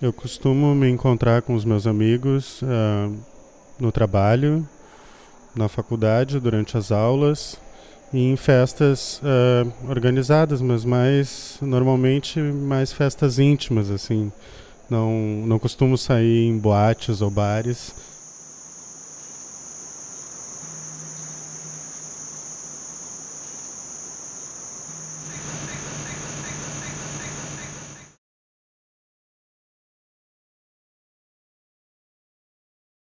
Eu costumo me encontrar com os meus amigos no trabalho, na faculdade, durante as aulas e em festas organizadas, mas normalmente mais festas íntimas, assim. Não costumo sair em boates ou bares.